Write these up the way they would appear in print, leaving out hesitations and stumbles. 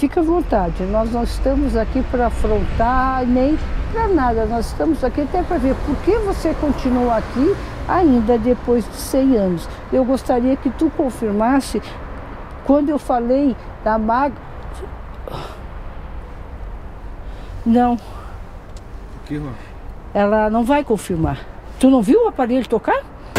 fica à vontade, nós não estamos aqui para afrontar, nem para nada, nós estamos aqui até para ver por que você continua aqui ainda depois de 100 anos. Eu gostaria que tu confirmasse, quando eu falei da Mag... Não. O que, Rô? Ela não vai confirmar. Tu não viu o aparelho tocar?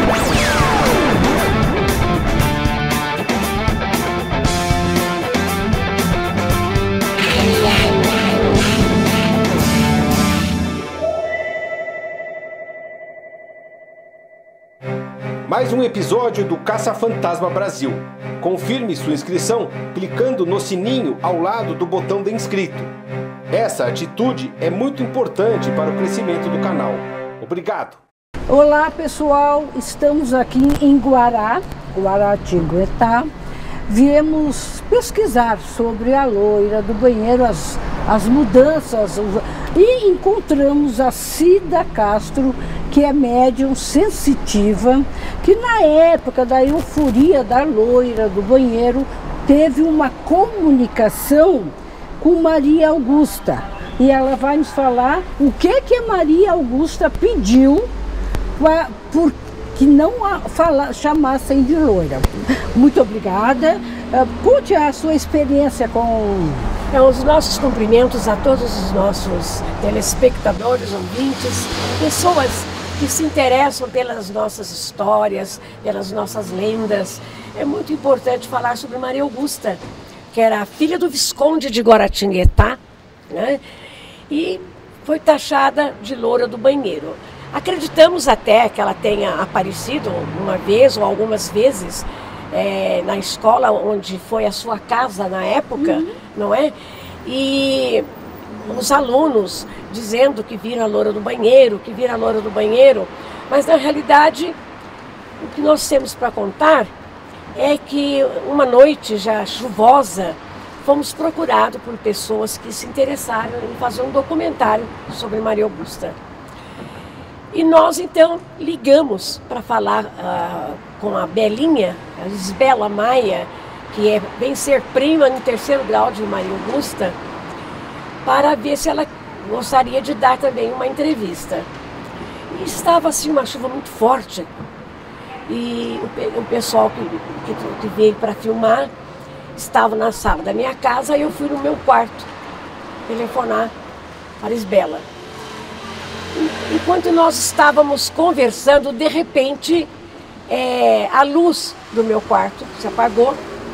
Mais um episódio do Caça-Fantasma Brasil. Confirme sua inscrição clicando no sininho ao lado do botão de inscrito. Essa atitude é muito importante para o crescimento do canal. Obrigado! Olá pessoal, estamos aqui em Guaratinguetá. Viemos pesquisar sobre a loira do banheiro, as mudanças, e encontramos a Cida Castro, que é médium sensitiva, que na época da euforia da loira do banheiro teve uma comunicação com Maria Augusta. E ela vai nos falar o que a Maria Augusta pediu por que não chamassem de loira. Muito obrigada. Conte a sua experiência com... Os nossos cumprimentos a todos os nossos telespectadores, ouvintes, pessoas que se interessam pelas nossas histórias, pelas nossas lendas. É muito importante falar sobre Maria Augusta, que era a filha do Visconde de Guaratinguetá, né? E foi taxada de loura do banheiro. Acreditamos até que ela tenha aparecido uma vez ou algumas vezes na escola onde foi a sua casa na época, não é? E os alunos dizendo que viram a loura do banheiro, mas na realidade o que nós temos para contar é que uma noite já chuvosa fomos procurados por pessoas que se interessaram em fazer um documentário sobre Maria Augusta. E nós então ligamos para falar com a Belinha, a Isbela Maia, que vem ser prima no 3º grau de Maria Augusta, para ver se ela gostaria de dar também uma entrevista. E estava assim uma chuva muito forte e o pessoal que veio para filmar estava na sala da minha casa e eu fui no meu quarto telefonar para a Isbela. Enquanto nós estávamos conversando, de repente a luz do meu quarto se apagou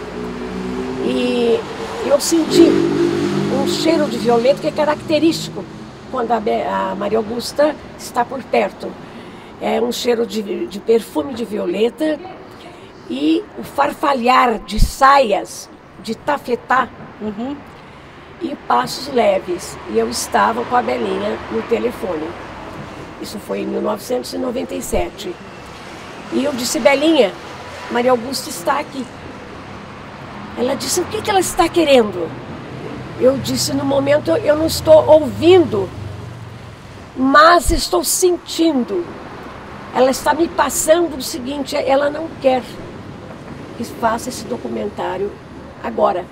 e eu senti um cheiro de violeta que é característico quando a Maria Augusta está por perto. É um cheiro de perfume de violeta e o farfalhar de saias de tafetá e passos leves. E eu estava com a Belinha no telefone. Isso foi em 1997. E eu disse: Belinha, Maria Augusta está aqui. Ela disse: o que ela está querendo? Eu disse: no momento eu não estou ouvindo, mas estou sentindo. Ela está me passando o seguinte: ela não quer que faça esse documentário agora.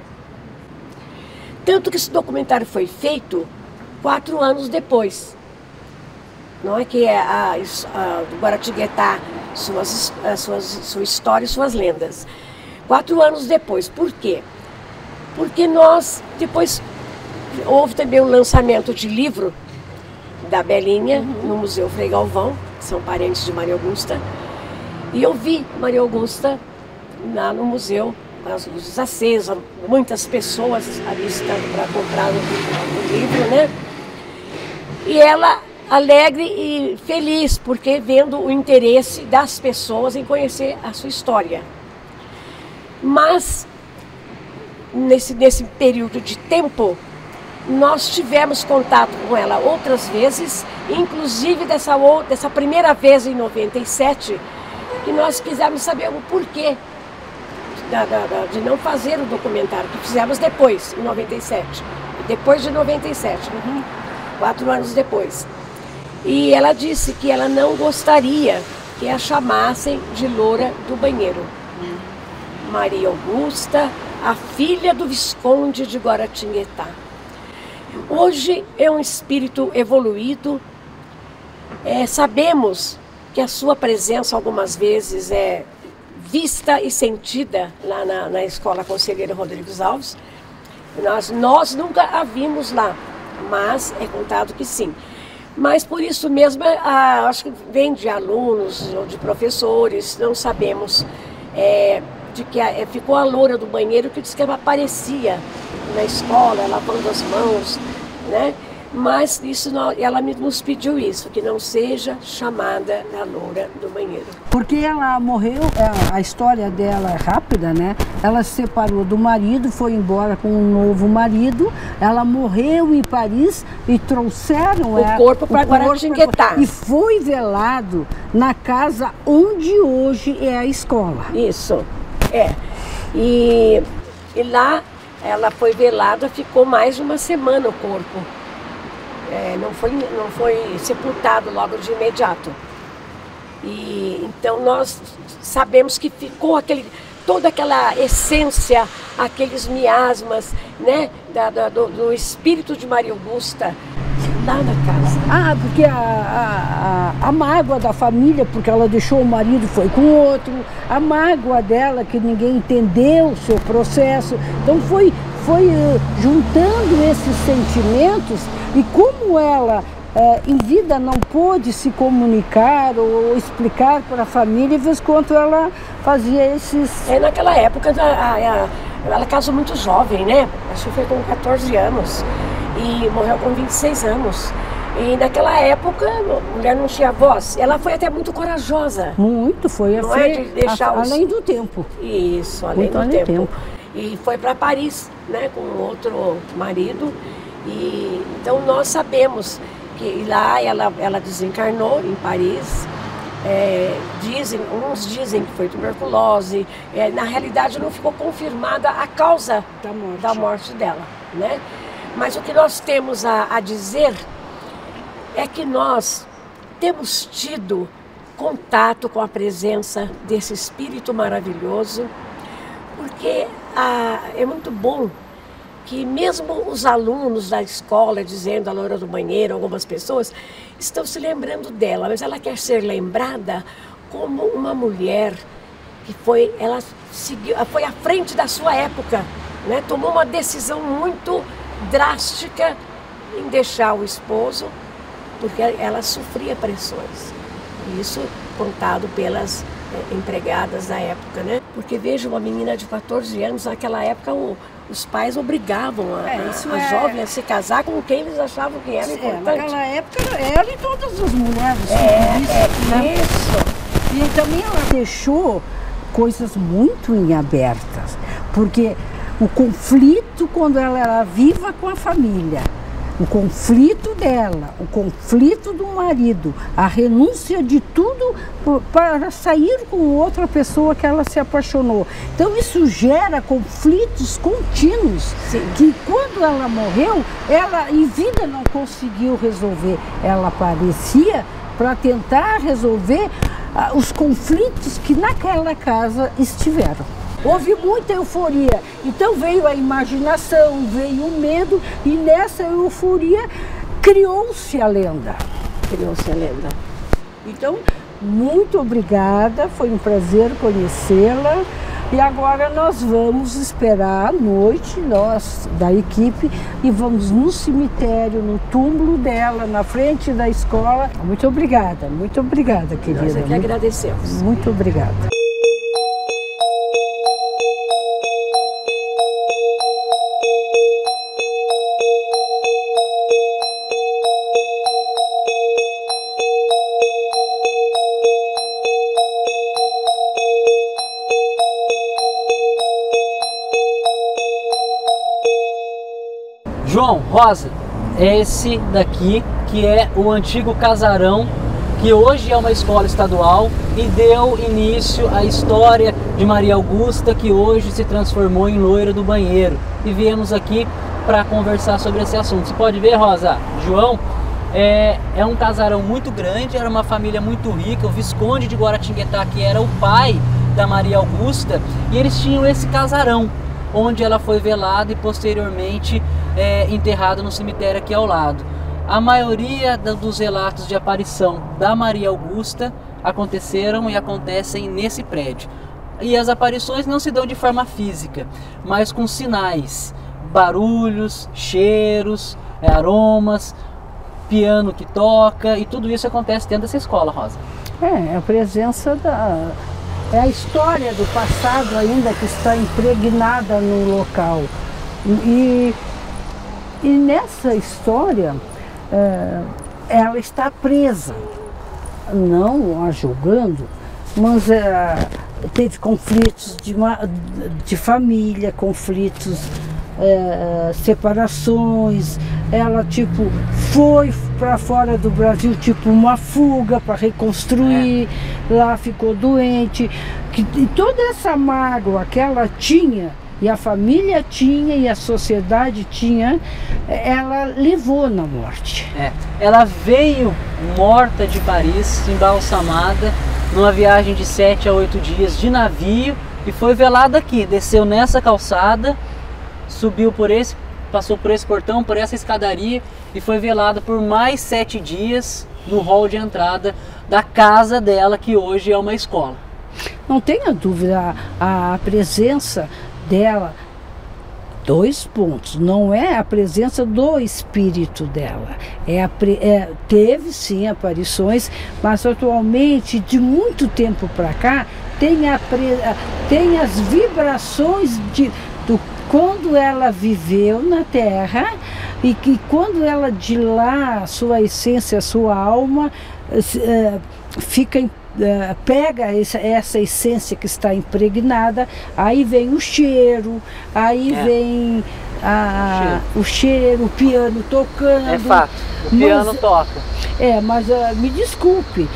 Tanto que esse documentário foi feito 4 anos depois. Não é que do Guaratinguetá, sua história e suas lendas. 4 anos depois. Por quê? Porque depois houve também o lançamento de livro da Belinha no Museu Frei Galvão, que são parentes de Maria Augusta. E eu vi Maria Augusta lá no museu, com as luzes acesas, muitas pessoas ali estando para comprar o livro, né? E ela alegre e feliz, porque vendo o interesse das pessoas em conhecer a sua história. Mas, nesse período de tempo, nós tivemos contato com ela outras vezes, inclusive dessa primeira vez em 97, que nós quisemos saber o porquê de não fazer o documentário, que fizemos depois, em 97. Depois de 97, 4 anos depois. E ela disse que ela não gostaria que a chamassem de loura do banheiro. Maria Augusta a filha do Visconde de Guaratinguetá. Hoje é um espírito evoluído. Sabemos que a sua presença algumas vezes é vista e sentida lá na Escola Conselheiro Rodrigues Alves. Nós nunca a vimos lá, mas é contado que sim. Mas por isso mesmo, acho que vem de alunos ou de professores, não sabemos, de que ficou a loura do banheiro que diz que ela aparecia na escola, lavando as mãos, né? Mas isso ela nos pediu isso, que não seja chamada a loura do banheiro. Porque ela morreu, a história dela é rápida, né? Ela se separou do marido, foi embora com um novo marido, ela morreu em Paris e trouxeram o corpo para Guaratinguetá. E foi velado na casa onde hoje é a escola. Isso, E lá ela foi velada, ficou mais de uma semana o corpo. Não foi sepultado logo de imediato. E então nós sabemos que ficou toda aquela essência, aqueles miasmas, né, do espírito de Maria Augusta lá na casa. Porque a mágoa da família, porque ela deixou o marido e foi com outro, a mágoa dela que ninguém entendeu o seu processo. Então foi juntando esses sentimentos, e como ela em vida não pôde se comunicar ou explicar para a família, e vez quanto ela fazia esses... Naquela época ela casou muito jovem, né? Acho que foi com 14 anos e morreu com 26 anos. E naquela época a mulher não tinha voz. Ela foi até muito corajosa. Muito, foi de deixar além do tempo. Isso, além do tempo. E foi para Paris, né, com outro marido. E então nós sabemos que lá ela desencarnou em Paris. Uns dizem que foi tuberculose. Na realidade não ficou confirmada a causa da morte dela, né? Mas o que nós temos a dizer é que nós temos tido contato com a presença desse espírito maravilhoso, porque é muito bom que mesmo os alunos da escola, dizendo a loura do banheiro, algumas pessoas, estão se lembrando dela, mas ela quer ser lembrada como uma mulher que foi à frente da sua época, né? Tomou uma decisão muito drástica em deixar o esposo, porque ela sofria pressões. Isso contado pelas empregadas da época, né? Porque veja, uma menina de 14 anos, naquela época os pais obrigavam a jovem a se casar com quem eles achavam que era importante. Naquela época ela e todas as mulheres. Isso. E também ela deixou coisas muito em abertas, porque o conflito quando ela era viva com a família, o conflito dela, o conflito do marido, a renúncia de tudo para sair com outra pessoa que ela se apaixonou. Então isso gera conflitos contínuos. Sim. Que quando ela morreu, ela em vida não conseguiu resolver. Ela aparecia para tentar resolver os conflitos que naquela casa estiveram. Houve muita euforia, então veio a imaginação, veio o medo, e nessa euforia criou-se a lenda. Então, muito obrigada, foi um prazer conhecê-la. E agora nós vamos esperar à noite, nós da equipe, e vamos no cemitério, no túmulo dela, na frente da escola. Muito obrigada, querida. Nós é que agradecemos. Muito obrigada. João, Rosa, esse daqui que é o antigo casarão, que hoje é uma escola estadual e deu início à história de Maria Augusta, que hoje se transformou em loira do banheiro. E viemos aqui para conversar sobre esse assunto. Você pode ver, Rosa, João, é um casarão muito grande, era uma família muito rica, o Visconde de Guaratinguetá, que era o pai da Maria Augusta, e eles tinham esse casarão. onde ela foi velada e posteriormente enterrada no cemitério aqui ao lado. A maioria dos relatos de aparição da Maria Augusta aconteceram e acontecem nesse prédio. E as aparições não se dão de forma física, mas com sinais, barulhos, cheiros, aromas, piano que toca, e tudo isso acontece dentro dessa escola, Rosa. É a presença é a história do passado ainda que está impregnada no local. E nessa história, ela está presa, não a julgando, mas teve conflitos de família, conflitos, separações. Ela tipo foi para fora do Brasil, tipo uma fuga para reconstruir. Lá ficou doente, e toda essa mágoa que ela tinha, e a família tinha, e a sociedade tinha, ela levou na morte. Ela veio morta de Paris, embalsamada, numa viagem de 7 a 8 dias de navio, e foi velada aqui. Desceu nessa calçada, subiu passou por esse portão, por essa escadaria, e foi velada por mais 7 dias no hall de entrada da casa dela, que hoje é uma escola. Não tenha dúvida, a presença dela, 2 pontos, não é a presença do espírito dela, teve sim aparições, mas atualmente, de muito tempo para cá, tem as vibrações quando ela viveu na Terra, e que quando ela de lá, a sua essência, a sua alma, pega essa essência que está impregnada, aí vem o cheiro, aí vem o cheiro, o piano tocando. É fato, o piano toca. Mas me desculpe,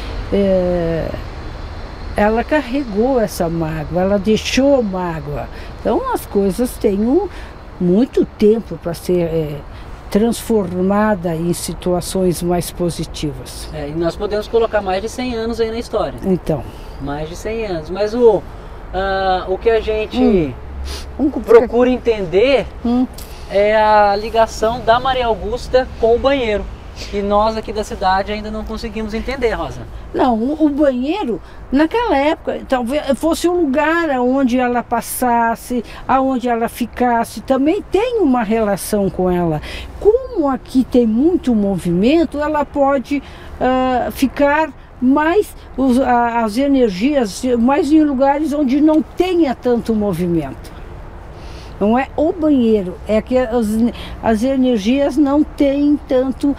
ela carregou essa mágoa, ela deixou mágoa. Então as coisas têm muito tempo para ser transformada em situações mais positivas. E nós podemos colocar mais de 100 anos aí na história. Então. Mais de 100 anos. Mas o que a gente procura entender é a ligação da Maria Augusta com o banheiro. E nós aqui da cidade ainda não conseguimos entender, Rosa. Não, o banheiro, naquela época, talvez fosse um lugar onde ela passasse, aonde ela ficasse, também tem uma relação com ela. Como aqui tem muito movimento, ela pode ficar mais, as energias, mais em lugares onde não tenha tanto movimento. Não é o banheiro, é que as energias não têm tanto,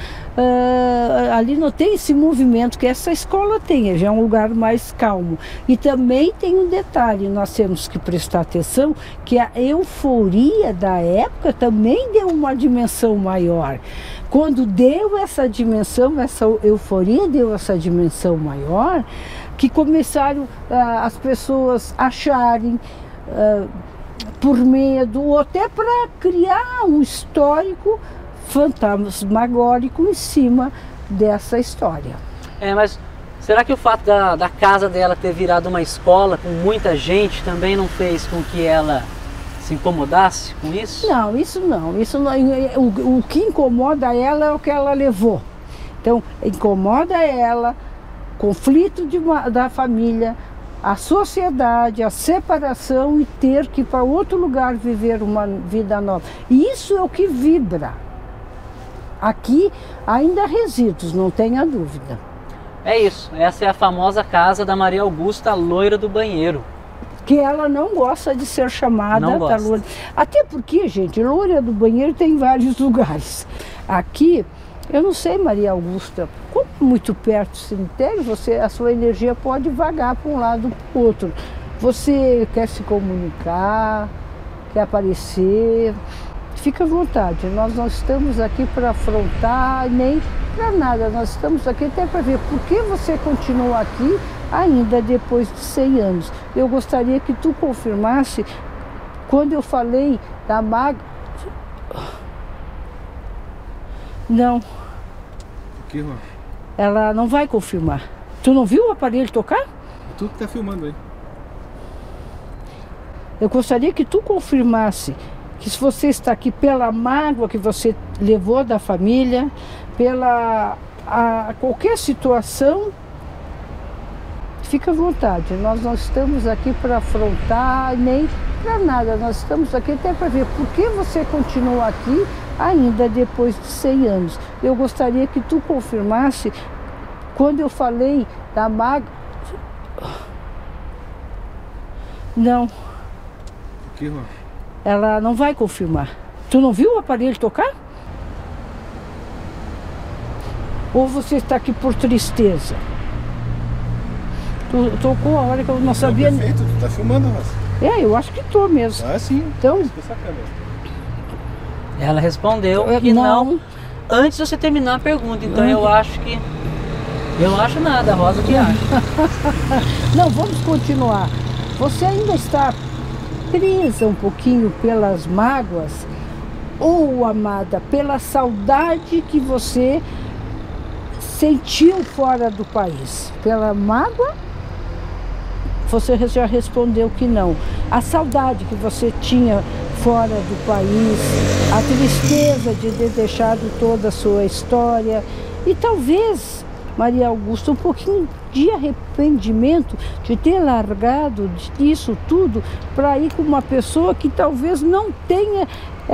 ali não tem esse movimento que essa escola tem, já é um lugar mais calmo. E também tem um detalhe, nós temos que prestar atenção, que a euforia da época também deu uma dimensão maior. Quando deu essa dimensão, essa euforia deu essa dimensão maior, que começaram as pessoas acharem, por medo, ou até para criar um histórico fantasmagórico em cima dessa história. Mas será que o fato da casa dela ter virado uma escola com muita gente também não fez com que ela se incomodasse com isso? Não, isso não. O que incomoda ela é o que ela levou. Então, incomoda ela, conflito da família, a sociedade, a separação e ter que ir para outro lugar viver uma vida nova. E isso é o que vibra. Aqui ainda há resíduos, não tenha dúvida. É isso, essa é a famosa casa da Maria Augusta, a loira do banheiro. Que ela não gosta de ser chamada da loira. Até porque, gente, loira do banheiro tem em vários lugares. Aqui, eu não sei, Maria Augusta, como muito perto do cemitério, a sua energia pode vagar para um lado para o outro. Você quer se comunicar, quer aparecer, fica à vontade. Nós não estamos aqui para afrontar, nem para nada. Nós estamos aqui até para ver por que você continua aqui ainda depois de 100 anos. Eu gostaria que tu confirmasse, quando eu falei da maga... Não. O que, Rô? Ela não vai confirmar. Tu não viu o aparelho tocar? Tu que tá filmando aí. Eu gostaria que tu confirmasse que se você está aqui pela mágoa que você levou da família, pela qualquer situação, fica à vontade. Nós não estamos aqui para afrontar, nem para nada. Nós estamos aqui até para ver por que você continua aqui ainda depois de 100 anos. Eu gostaria que tu confirmasse, quando eu falei da mágoa... Não. O que, irmão? Ela não vai confirmar. Tu não viu o aparelho tocar? Ou você está aqui por tristeza? Tu tocou a hora que eu não sabia. Perfeito, tu tá filmando, Rosa. Eu acho que tô mesmo. Ah, sim. Então, Ela respondeu que não antes de você terminar a pergunta. Então eu acho que... Eu acho nada, a Rosa que acha. Não, vamos continuar. Você ainda está presa um pouquinho pelas mágoas, ou, amada, pela saudade que você sentiu fora do país? Pela mágoa? Você já respondeu que não. A saudade que você tinha fora do país, a tristeza de ter deixado toda a sua história e talvez, Maria Augusta, um pouquinho de arrependimento de ter largado disso tudo para ir com uma pessoa que talvez não tenha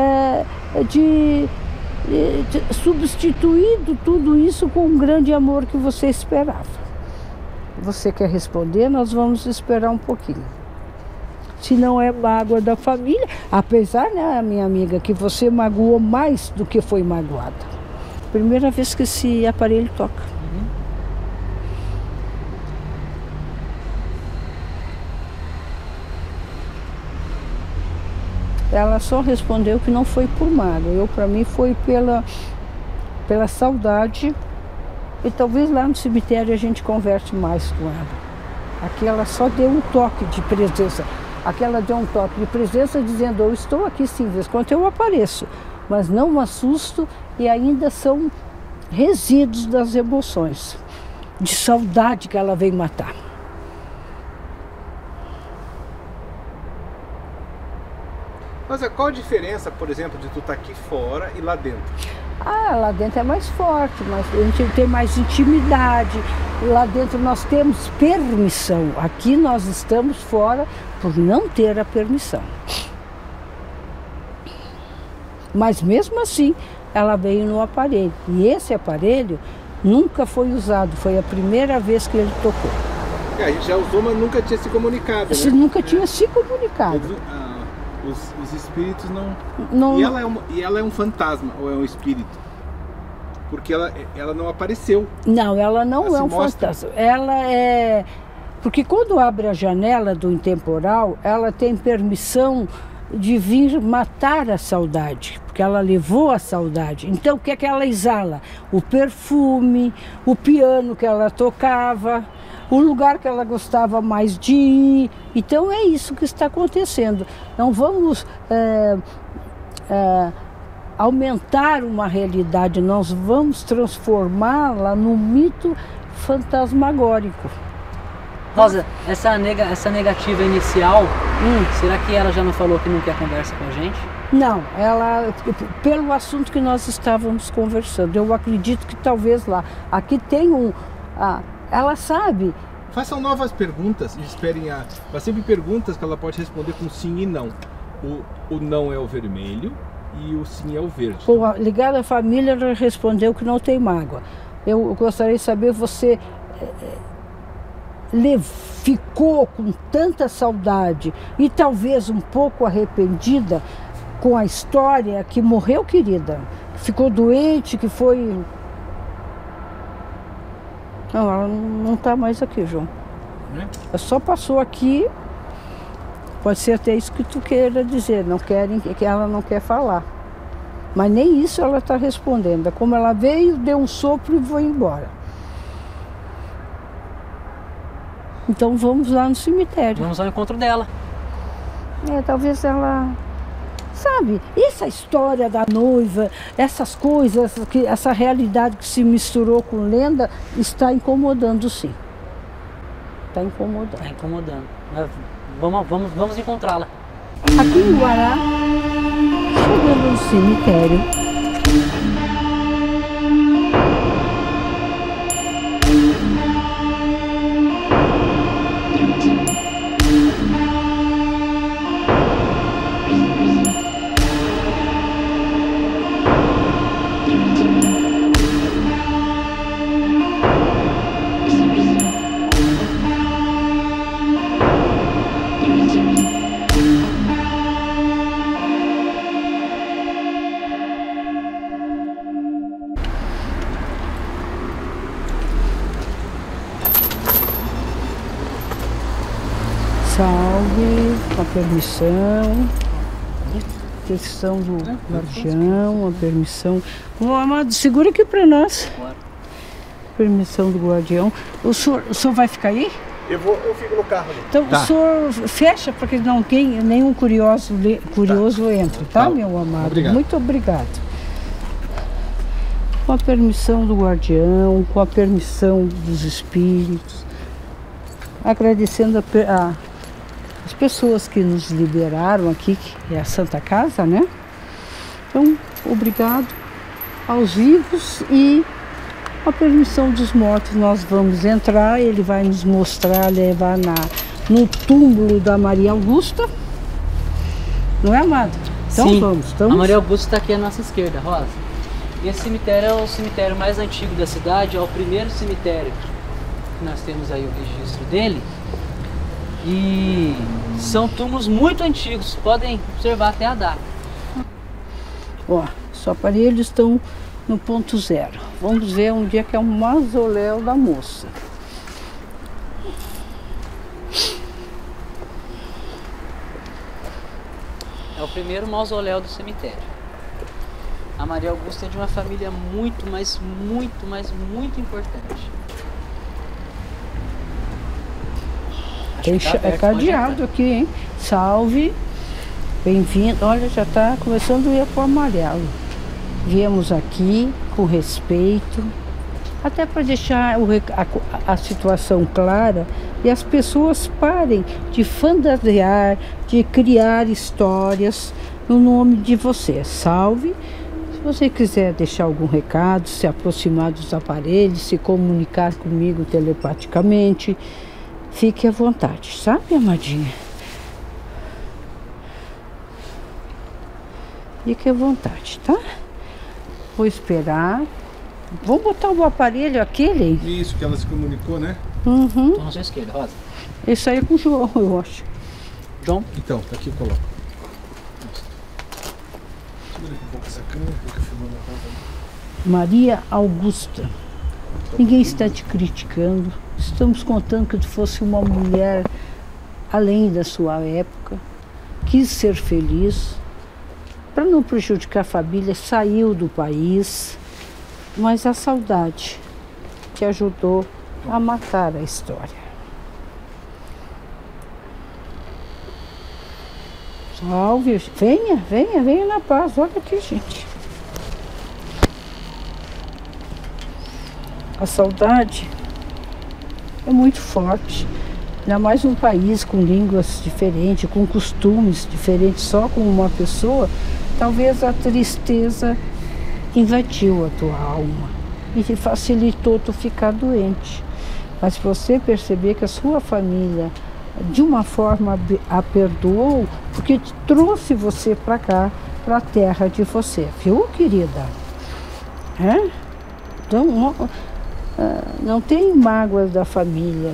substituído tudo isso com o grande amor que você esperava. Você quer responder? Nós vamos esperar um pouquinho. Se não é mágoa da família, apesar, né, minha amiga, que você magoou mais do que foi magoada. Primeira vez que esse aparelho toca. Ela só respondeu que não foi por mágoa. Para mim, foi pela saudade. E talvez lá no cemitério a gente converse mais com ela. Aqui ela só deu um toque de presença. Aqui ela deu um toque de presença dizendo: eu estou aqui sim, de vez em quando eu apareço, mas não me assusto, e ainda são resíduos das emoções, de saudade que ela veio matar. Mas qual a diferença, por exemplo, de tu estar aqui fora e lá dentro? Lá dentro é mais forte, mas a gente tem mais intimidade. Lá dentro nós temos permissão. Aqui nós estamos fora por não ter a permissão. Mas mesmo assim, ela veio no aparelho. E esse aparelho nunca foi usado. Foi a primeira vez que ele tocou. A gente já usou, mas nunca tinha se comunicado, né? Nunca tinha se comunicado. Os espíritos não... E ela é um fantasma ou é um espírito? Porque ela não apareceu. Não, ela não é um fantasma. Ela é... Porque quando abre a janela do intemporal, ela tem permissão de vir matar a saudade, porque ela levou a saudade. Então o que é que ela exala? O perfume, o piano que ela tocava, o lugar que ela gostava mais de ir. Então é isso que está acontecendo. Não vamos aumentar uma realidade, nós vamos transformá-la num mito fantasmagórico. Rosa, essa negativa inicial, será que ela já não falou que não quer conversa com a gente? Não, ela, pelo assunto que nós estávamos conversando, eu acredito que talvez lá, aqui tem ela sabe. Façam novas perguntas e esperem mas sempre perguntas que ela pode responder com sim e não. O não é o vermelho e o sim é o verde. Ligada à família, ela respondeu que não tem mágoa. Eu gostaria de saber, você ficou com tanta saudade e talvez um pouco arrependida com a história que morreu querida, ficou doente, que foi... Não, ela não está mais aqui, João. Ela só passou aqui. Pode ser até isso que tu queira dizer, que ela não quer falar. Mas nem isso ela está respondendo. Como ela veio, deu um sopro e foi embora. Então vamos lá no cemitério. Vamos ao encontro dela. Talvez ela... Sabe, essa história da noiva, essas coisas, essa realidade que se misturou com lenda, está incomodando, sim. Está incomodando. Está incomodando. Mas vamos encontrá-la. Aqui em Guará, chegando no cemitério, salve, com a permissão, questão do guardião, a permissão. Ô, Amado, segura aqui para nós. Permissão do guardião. O senhor vai ficar aí? Eu fico no carro ali. Então, o senhor fecha para que não tenha nenhum curioso entre, tá, meu amado? Obrigado. Muito obrigado. Com a permissão do guardião, com a permissão dos espíritos, agradecendo as pessoas que nos liberaram aqui, que é a Santa Casa, né? Então, obrigado aos vivos e a permissão dos mortos. Nós vamos entrar, ele vai nos mostrar, levar no túmulo da Maria Augusta. Não é, Amado? Então Sim, vamos. a Maria Augusta está aqui à nossa esquerda, Rosa. E esse cemitério é o cemitério mais antigo da cidade, é o primeiro cemitério que nós temos aí o registro dele. E são túmulos muito antigos, podem observar até a data. Ó, os aparelhos estão no ponto zero. Vamos ver onde é que é o mausoléu da moça. É o primeiro mausoléu do cemitério. A Maria Augusta é de uma família muito importante. É cadeado aqui, hein? Salve, bem-vindo. Olha, já está começando a ir para o amarelo. Viemos aqui com respeito, até para deixar a situação clara e as pessoas parem de fantasiar, de criar histórias no nome de você. Salve. Se você quiser deixar algum recado, se aproximar dos aparelhos, se comunicar comigo telepaticamente, fique à vontade, sabe, amadinha? Fique à vontade, tá? Vou esperar. Vamos botar o aparelho aquele? Isso, que ela se comunicou, né? Uhum. Estou na sua esquerda, Rosa. Esse aí é com o João, eu acho. João? Então, tá aqui eu coloco. Segura aqui um pouco essa câmera, fica filmando a Rosa. Maria Augusta. Ninguém está te criticando. Estamos contando que tu fosse uma mulher além da sua época, quis ser feliz, para não prejudicar a família, saiu do país, mas a saudade te ajudou a matar a história. Salve, venha na paz, olha aqui, gente. A saudade é muito forte, ainda mais num país com línguas diferentes, com costumes diferentes, só com uma pessoa. Talvez a tristeza invadiu a tua alma e te facilitou tu ficar doente. Mas você perceber que a sua família, de uma forma, a perdoou, porque trouxe você para cá, para a terra de você, viu, querida? É? Então, não tem mágoas da família.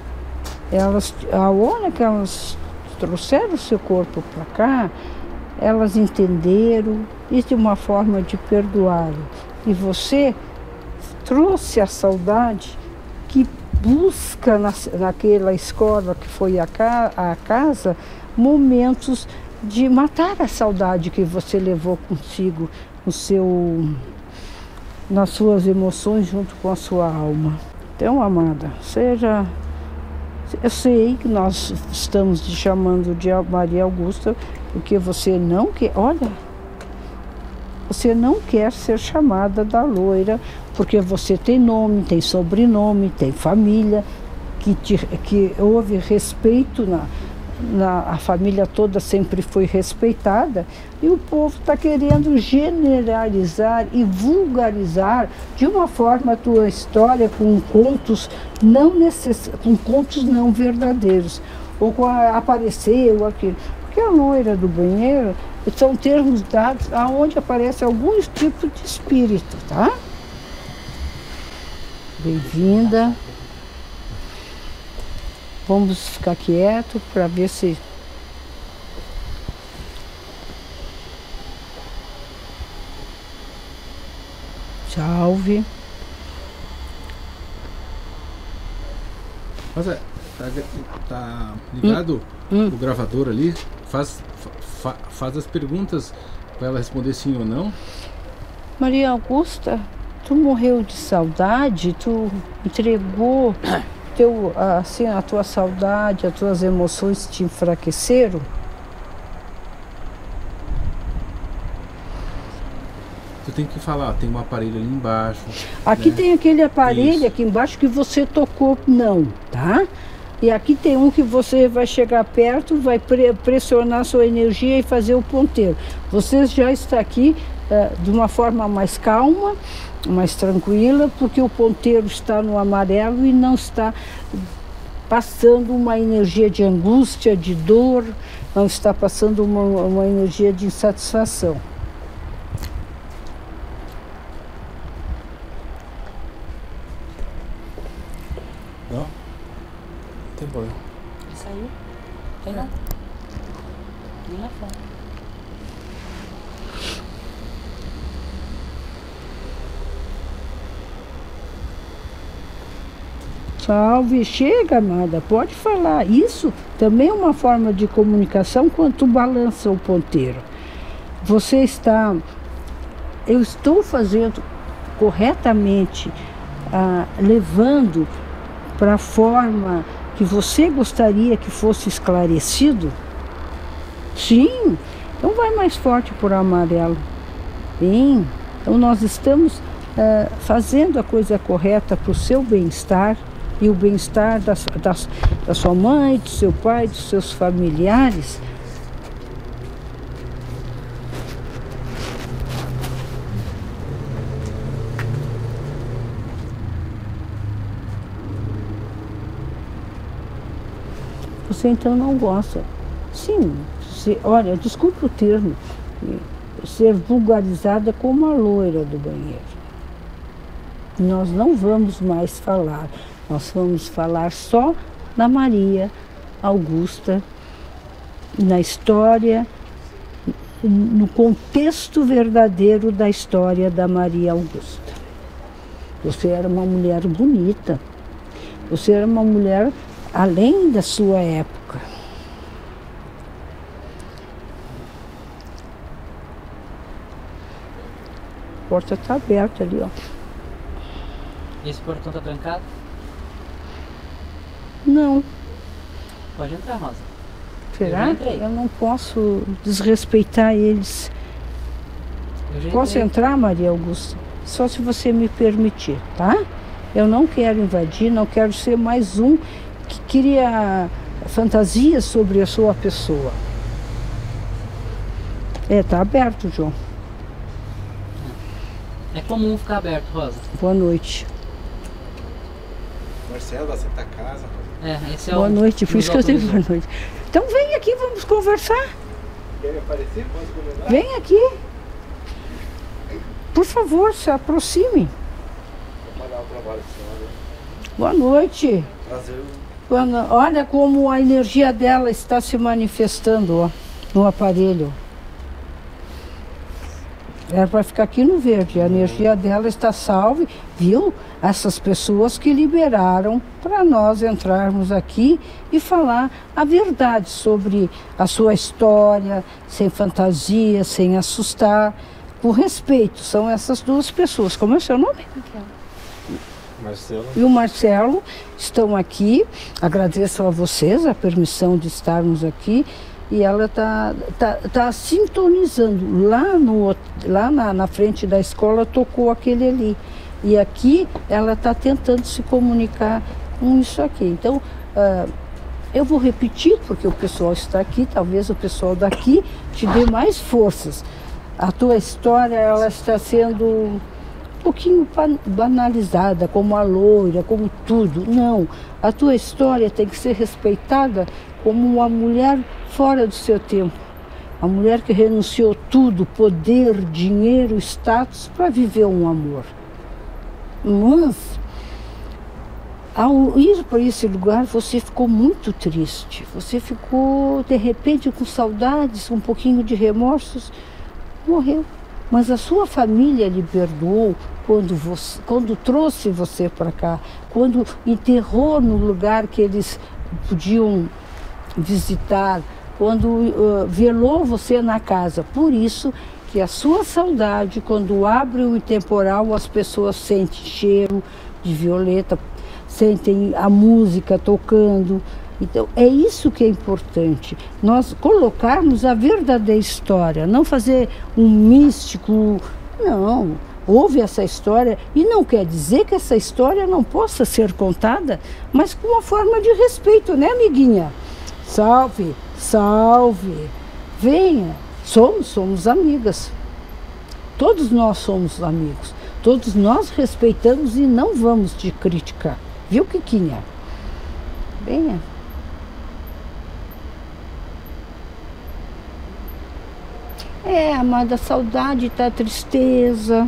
A hora que elas trouxeram o seu corpo para cá, elas entenderam e de uma forma de perdoá-lo. E você trouxe a saudade que busca naquela escola que foi a casa, momentos de matar a saudade que você levou consigo nas suas emoções junto com a sua alma. Então, amada, eu sei que nós estamos te chamando de Maria Augusta porque você não quer, olha, você não quer ser chamada da loira porque você tem nome, tem sobrenome, tem família, que houve respeito a família toda sempre foi respeitada, e o povo está querendo generalizar e vulgarizar de uma forma a tua história com contos com contos não verdadeiros, ou com aparecer ou aquilo. Porque a loira do banheiro são termos dados aonde aparece algum tipo de espírito, tá? Bem-vinda. Vamos ficar quieto para ver se... Salve. Mas tá ligado o gravador ali? Faz as perguntas para ela responder sim ou não. Maria Augusta, tu morreu de saudade? Tu entregou a tua saudade, as tuas emoções te enfraqueceram? Tu tem que falar, tem um aparelho ali embaixo. Aqui, né? Tem aquele aparelho. Isso. Aqui embaixo que você tocou, não, tá? E aqui tem um que você vai chegar perto, vai pressionar a sua energia e fazer o ponteiro. Você já está aqui de uma forma mais calma, mais tranquila, porque o ponteiro está no amarelo e não está passando uma energia de angústia, de dor, não está passando uma energia de insatisfação. Não? Tem problema. Saiu? Tem lá? Vem lá fora. Salve, chega, amada, pode falar. Isso também é uma forma de comunicação quando tu balança o ponteiro. Eu estou fazendo corretamente, levando para a forma que você gostaria que fosse esclarecido? Sim, então vai mais forte por amarelo. Bem, então nós estamos fazendo a coisa correta para o seu bem-estar e o bem-estar da sua mãe, do seu pai, dos seus familiares. Você então não gosta. Sim, olha, desculpa o termo, ser vulgarizada como a loira do banheiro. Nós não vamos mais falar, nós vamos falar só da Maria Augusta, na história, no contexto verdadeiro da história da Maria Augusta. Você era uma mulher bonita, você era uma mulher além da sua época. A porta está aberta ali, ó. Esse portão tá trancado? Não. Pode entrar, Rosa. Será? Eu não posso desrespeitar eles. Posso entrar, Maria Augusta? Só se você me permitir, tá? Eu não quero invadir, não quero ser mais um que cria fantasias sobre a sua pessoa. Tá aberto, João. É comum ficar aberto, Rosa. Boa noite. Marcelo, da Santa Casa. Esse é boa noite, por isso que eu tenho boa noite. Então vem aqui, vamos conversar. Quer aparecer? Posso comentar? Vem aqui. Por favor, se aproxime. Vou pagar o trabalho do senhor. Boa noite. Prazer. Olha como a energia dela está se manifestando, ó, no aparelho. Era para ficar aqui no verde. A energia dela está salve, viu? Essas pessoas que liberaram para nós entrarmos aqui e falar a verdade sobre a sua história, sem fantasia, sem assustar, com respeito. São essas duas pessoas. Como é o seu nome? Marcelo. E o Marcelo estão aqui. Agradeço a vocês a permissão de estarmos aqui. E ela tá sintonizando. Lá na frente da escola tocou aquele ali. E aqui ela está tentando se comunicar com isso aqui. Então, Eu vou repetir, porque o pessoal está aqui, talvez o pessoal daqui te dê mais forças. A tua história, ela está sendo um pouquinho banalizada, como a loira, como tudo. Não, a tua história tem que ser respeitada como uma mulher fora do seu tempo. A mulher que renunciou tudo, poder, dinheiro, status, para viver um amor. Mas, ao ir para esse lugar, você ficou muito triste. Você ficou, de repente, com saudades, um pouquinho de remorsos. Morreu. Mas a sua família lhe perdoou quando trouxe você para cá, quando enterrou no lugar que eles podiam visitar, quando velou você na casa. Por isso que a sua saudade, quando abre o temporal, as pessoas sentem cheiro de violeta, sentem a música tocando. Então, é isso que é importante, nós colocarmos a verdadeira história, não fazer um místico, não. Houve essa história e não quer dizer que essa história não possa ser contada, mas com uma forma de respeito, né, amiguinha? Salve, salve, venha, somos amigas, todos nós somos amigos, todos nós respeitamos e não vamos te criticar, viu, Quiquinha? Venha. Amada, a saudade tá, a tristeza.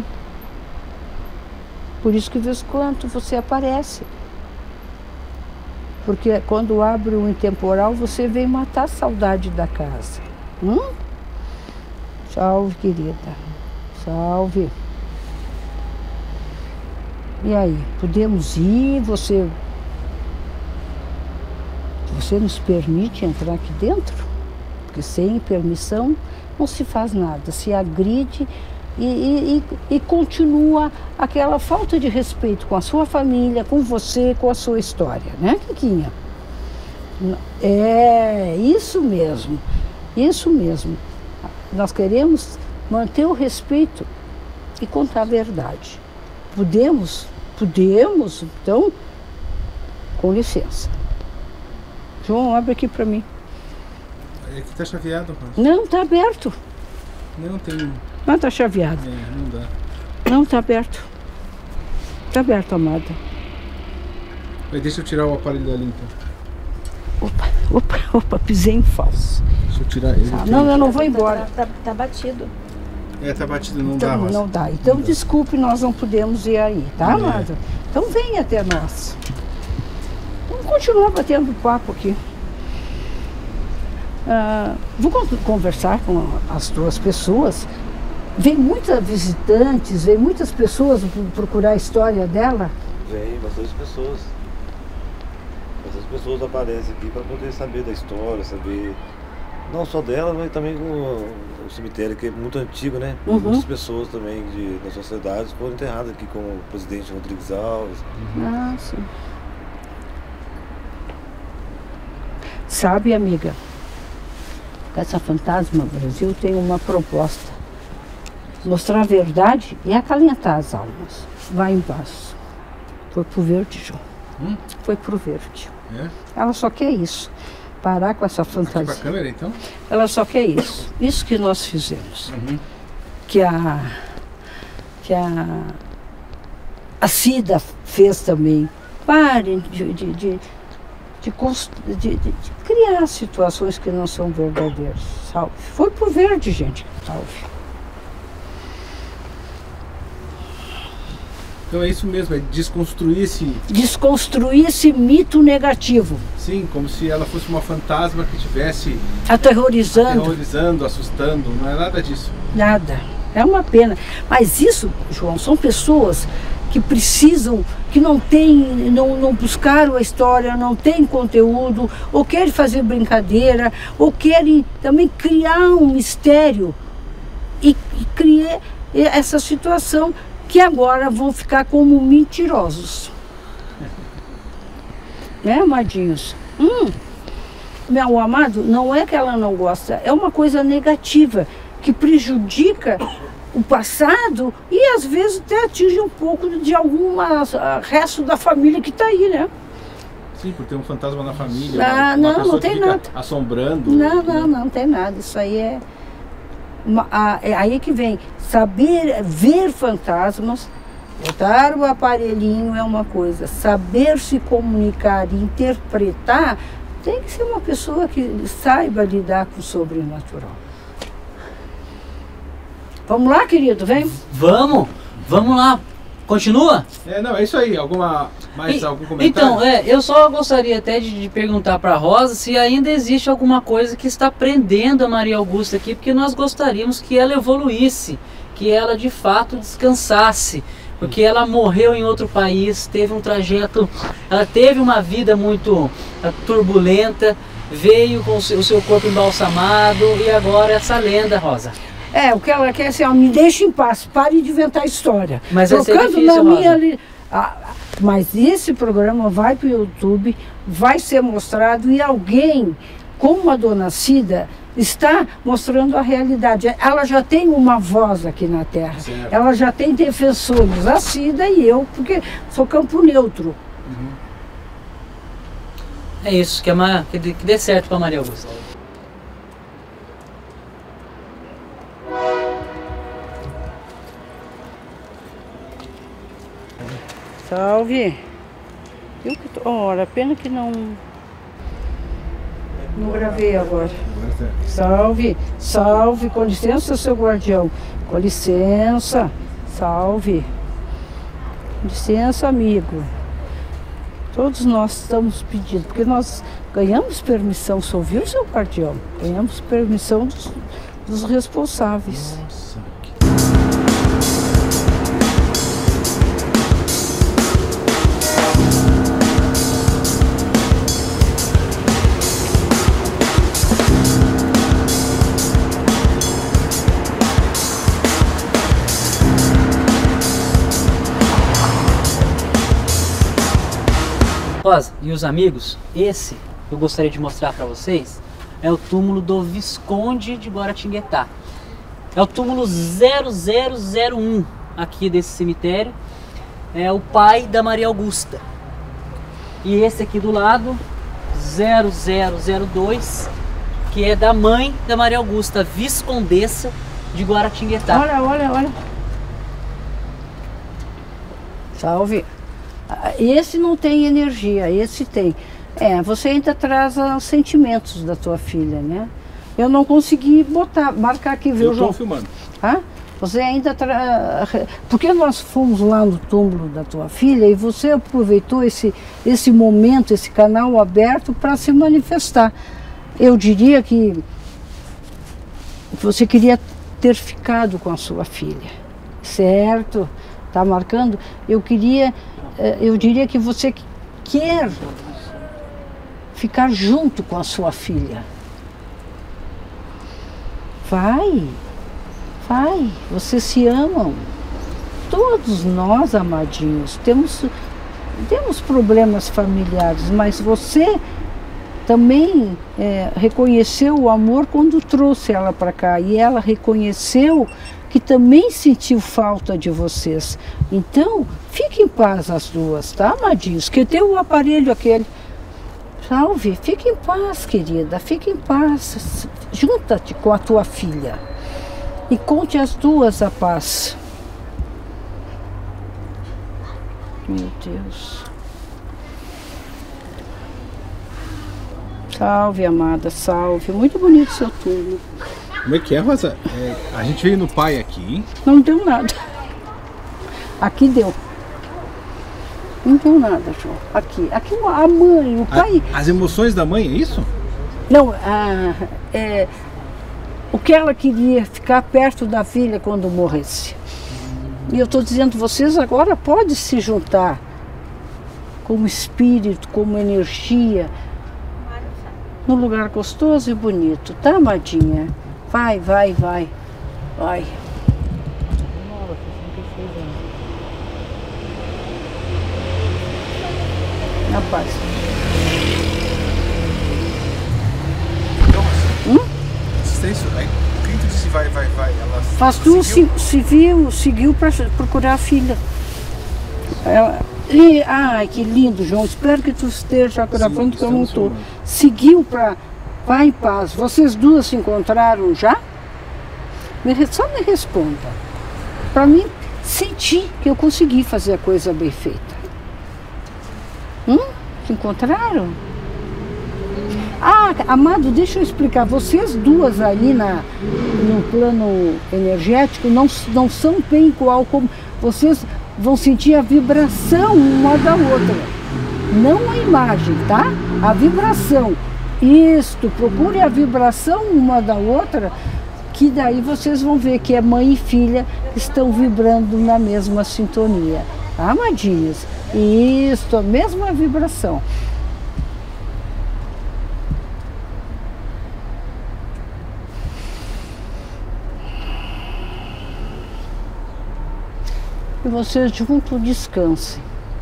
Por isso que de vez em quando você aparece. Porque quando abre um intemporal, você vem matar a saudade da casa. Salve, querida. Salve. E aí, podemos ir? Você nos permite entrar aqui dentro? Porque sem permissão não se faz nada, se agride e continua aquela falta de respeito com a sua família, com você, com a sua história, né, Quiquinha? É, isso mesmo, isso mesmo. Nós queremos manter o respeito e contar a verdade. Podemos, então, com licença. João, abre aqui para mim. É que tá chaveado, rapaz. Não, tá aberto. Não, tem... Não, tá chaveado. Não dá. Não, tá aberto. Tá aberto, amada. Mas deixa eu tirar o aparelho dali, então. Opa, pisei em falso. Deixa eu tirar ele. Não, eu não vou embora. Tá batido. Tá batido, não então, dá, Rosa. Não dá. Então, não dá. Desculpe, nós não podemos ir aí, tá, amada? Então, vem até nós. Vamos continuar batendo papo aqui. Vou conversar com as duas pessoas. Vem muitas visitantes, vem muitas pessoas procurar a história dela. Vem bastante pessoas. Bastante pessoas aparecem aqui para poder saber da história, saber não só dela, mas também com o cemitério, que é muito antigo, né? Muitas pessoas também da sociedade foram enterradas aqui, como o presidente Rodrigues Alves. Ah, sim. Sabe, amiga, Casa Fantasma Brasil tem uma proposta: mostrar a verdade e acalentar as almas. Vai em paz. Foi pro verde, João. Foi pro verde. É? Ela só quer isso. Parar com essa fantasia. Aqui pra câmera, então? Ela só quer isso. Isso que nós fizemos. Que a Cida fez também. Parem de criar situações que não são verdadeiras. Salve. Foi pro verde, gente. Salve. Então é isso mesmo, é desconstruir esse mito negativo. Sim, como se ela fosse uma fantasma que estivesse aterrorizando, assustando. Não é nada disso. Nada. É uma pena. Mas isso, João, são pessoas que precisam, que não buscaram a história, não têm conteúdo, ou querem fazer brincadeira, ou querem também criar um mistério e criar essa situação que agora vão ficar como mentirosos. Né, amadinhos? Meu amado, não é que ela não gosta, é uma coisa negativa, que prejudica o passado e às vezes até atinge um pouco de algum resto da família que está aí, né? Sim, por ter um fantasma na família. Não tem nada. Assombrando. Não tem nada. Isso aí é aí que vem. Saber ver fantasmas, botar o aparelhinho é uma coisa. Saber se comunicar e interpretar, tem que ser uma pessoa que saiba lidar com o sobrenatural. Vamos lá, querido, vem? Vamos lá. Continua? É isso aí. Algum comentário? Então, eu só gostaria até de perguntar para a Rosa se ainda existe alguma coisa que está prendendo a Maria Augusta aqui, porque nós gostaríamos que ela evoluísse, que ela de fato descansasse, porque ela morreu em outro país, teve um trajeto, ela teve uma vida muito turbulenta, veio com o seu corpo embalsamado e agora essa lenda, Rosa. O que ela quer é assim, me deixe em paz, pare de inventar história. Mas vai ser difícil, na minha mas esse programa vai para o YouTube, vai ser mostrado e alguém, como a Dona Cida, está mostrando a realidade. Ela já tem uma voz aqui na Terra, certo. Ela já tem defensores, a Cida e eu, porque sou campo neutro. Uhum. É isso, que dê certo para Maria Augusta. Salve. Olha, pena que não gravei agora. Salve, com licença, seu guardião. Com licença, salve. Com licença, amigo. Todos nós estamos pedindo, porque nós ganhamos permissão, você ouviu, seu guardião? Ganhamos permissão dos responsáveis. Nossa. Rosa e os amigos, esse que eu gostaria de mostrar para vocês é o túmulo do Visconde de Guaratinguetá. É o túmulo 0001 aqui desse cemitério. É o pai da Maria Augusta. E esse aqui do lado, 0002, que é da mãe da Maria Augusta, Viscondessa de Guaratinguetá. Olha. Salve. Esse não tem energia, esse tem. Você ainda traz os sentimentos da tua filha, né? Eu não consegui marcar aqui, viu, João? Eu estou filmando. Você ainda porque nós fomos lá no túmulo da tua filha e você aproveitou esse momento, esse canal aberto para se manifestar. Eu diria que você queria ter ficado com a sua filha, certo? Tá marcando? Eu diria que você quer ficar junto com a sua filha. Vai, vocês se amam. Todos nós, amadinhos, temos problemas familiares, mas você também reconheceu o amor quando trouxe ela para cá, e ela reconheceu que também sentiu falta de vocês. Então, fique em paz as duas, tá, amadinhos? Que tem o aparelho aquele. Salve, fique em paz, querida, fique em paz. Junta-te com a tua filha e conte as duas a paz. Meu Deus. Salve, amada, salve. Muito bonito o seu túmulo. Como é que é, Rosa? A gente veio no pai aqui. Não deu nada. Aqui deu. Não deu nada, João. Aqui a mãe, o pai... As emoções da mãe, é isso? Não, o que ela queria, ficar perto da filha quando morresse. E eu estou dizendo, vocês agora podem se juntar como espírito, como energia, num lugar gostoso e bonito, tá, amadinha? Vai. Na paz. Assistência, quem tu disse vai, ela... Faz tu seguiu para procurar a filha. Ai, que lindo, João. Espero que tu esteja gravando, que eu não estou. filmando. Seguiu para Vai em Paz. Vocês duas se encontraram já? Só me responda. Para mim, sentir que eu consegui fazer a coisa bem feita. Se encontraram? Ah, amado, deixa eu explicar. Vocês duas aí no plano energético não são bem igual como... Vocês vão sentir a vibração uma da outra. Não a imagem, tá? A vibração. Isto, procure a vibração uma da outra, que daí vocês vão ver que é mãe e filha que estão vibrando na mesma sintonia. Tá, amadinhos? Isto, a mesma vibração. E vocês juntos descansem.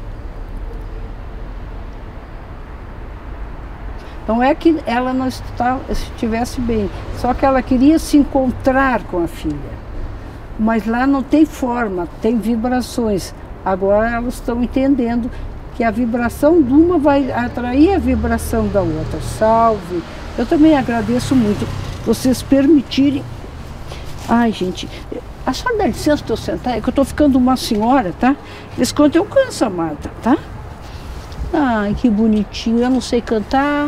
Não é que ela não estivesse bem, só que ela queria se encontrar com a filha. Mas lá não tem forma, tem vibrações. Agora elas estão entendendo que a vibração de uma vai atrair a vibração da outra. Salve! Eu também agradeço muito vocês permitirem... Ai, gente, a senhora dá licença de eu sentar? É que eu estou ficando uma senhora, tá? Esse quanto eu canso, amada, tá? Ai, que bonitinho, eu não sei cantar.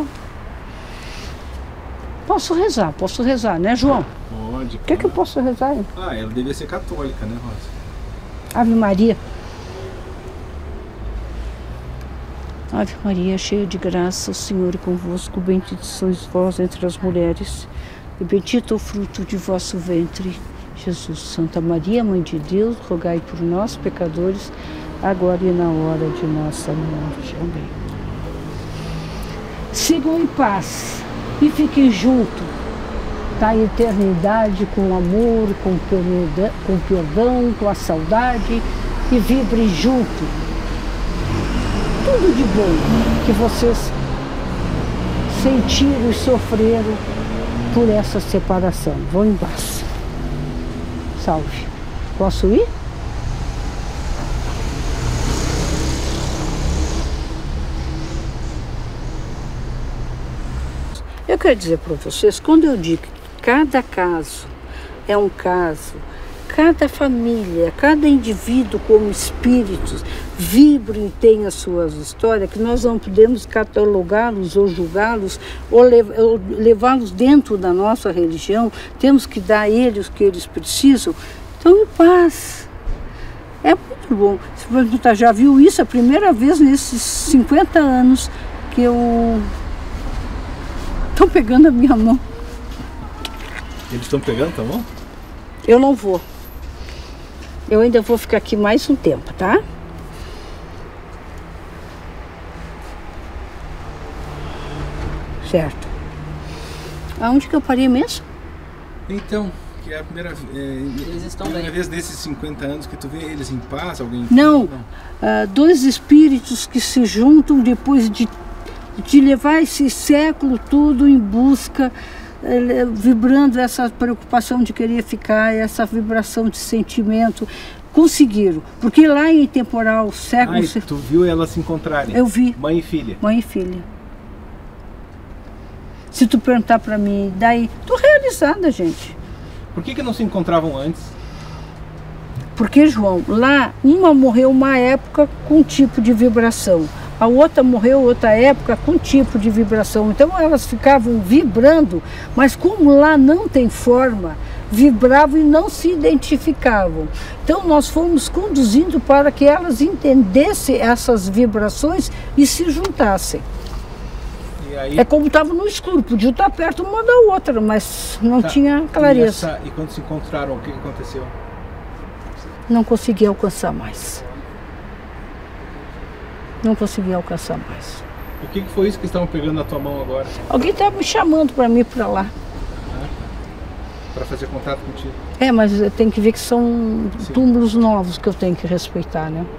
Posso rezar, né, João? Pode. O que é que eu posso rezar, hein? Ah, ela devia ser católica, né, Rosa? Ave Maria. Ave Maria, cheia de graça, o Senhor é convosco, bendita sois vós entre as mulheres, e bendito o fruto de vosso ventre, Jesus. Santa Maria, Mãe de Deus, rogai por nós, pecadores, agora e na hora de nossa morte. Amém. Sigam em paz e fiquem juntos da eternidade, com amor, com perdão, com a saudade, e vibrem junto. Tudo de bom que vocês sentiram e sofreram por essa separação. Vão em paz. Salve. Posso ir? Eu quero dizer para vocês, quando eu digo que cada caso é um caso, cada família, cada indivíduo como espíritos vibra e tem as suas histórias, que nós não podemos catalogá-los ou julgá-los ou levá-los dentro da nossa religião, temos que dar a eles o que eles precisam. Então, em paz. É muito bom. Você perguntar, já viu isso? É a primeira vez nesses 50 anos que eu... Estão pegando a minha mão. Eles estão pegando, tá bom? Eu não vou. Eu ainda vou ficar aqui mais um tempo, tá? Certo. Aonde que eu parei mesmo? Então, que é a primeira, Eles estão primeira bem. vez nesses 50 anos que tu vê eles em paz, alguém... Não. Dois espíritos que se juntam depois de levar esse século todo em busca, vibrando essa preocupação de querer ficar, essa vibração de sentimento. Conseguiram, porque lá em temporal, século... Ai, tu viu elas se encontrarem? Eu vi. Mãe e filha. Mãe e filha. Se tu perguntar para mim, daí, tô realizada, gente. Por que não se encontravam antes? Porque, João, lá uma morreu uma época com um tipo de vibração, a outra morreu outra época com um tipo de vibração. Então elas ficavam vibrando, mas como lá não tem forma, vibravam e não se identificavam. Então nós fomos conduzindo para que elas entendessem essas vibrações e se juntassem. E aí... É como estava no escuro, podia estar perto uma da outra, mas não tinha clareza. E quando se encontraram, o que aconteceu? Não consegui alcançar mais. Não consegui alcançar mais. O que foi isso que estavam pegando na tua mão agora? Alguém estava me chamando para mim para lá. Para fazer contato contigo? É, mas eu tenho que ver que são Sim. túmulos novos que eu tenho que respeitar, né?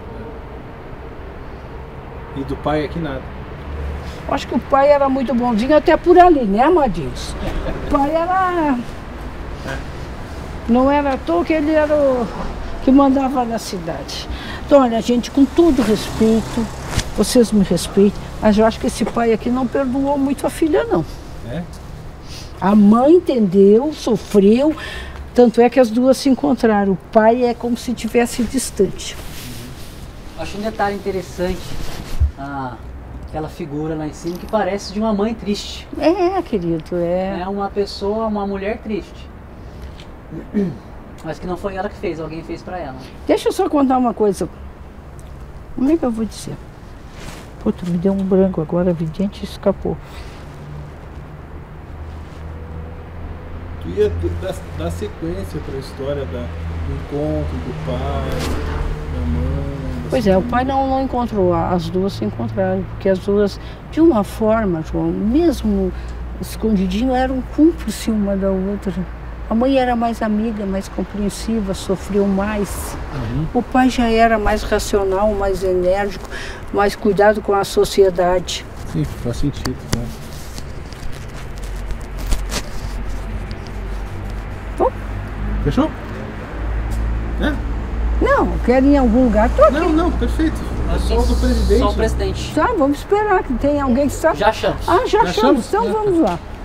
E do pai aqui nada? Acho que o pai era muito bonzinho até por ali, né, amadinhos? O pai era... Não era à toa que ele era que mandava na cidade. Então, olha, gente, com todo respeito, vocês me respeitam, mas eu acho que esse pai aqui não perdoou muito a filha, não. É? A mãe entendeu, sofreu, tanto é que as duas se encontraram. O pai é como se estivesse distante. Acho um detalhe interessante, aquela figura lá em cima que parece de uma mãe triste. É, querido, É uma pessoa, uma mulher triste. Mas que não foi ela que fez, alguém fez pra ela. Deixa eu só contar uma coisa. Como é que eu vou dizer? Puta, me deu um branco agora, a vidente escapou. Tu ia dar sequência para a história do encontro do pai, da mãe. Pois é, o pai não encontrou, as duas se encontraram, porque as duas, de uma forma, João, mesmo escondidinho, eram cúmplices uma da outra. A mãe era mais amiga, mais compreensiva, sofreu mais. O pai já era mais racional, mais enérgico, mais cuidado com a sociedade. Sim, faz sentido, né? Bom, Fechou? É? não, quero ir em algum lugar, tô aqui. Não, perfeito. É só o do presidente. Só o presidente. Tá, vamos esperar que tem alguém que está... Já achamos. Ah, já Já achamos, achamos? então vamos lá.